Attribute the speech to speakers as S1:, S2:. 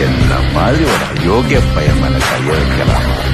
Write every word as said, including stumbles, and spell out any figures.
S1: என்ன மாதிரி ஒரு அயோக்கிய பையன் மேல கைய வைக்கலாம்.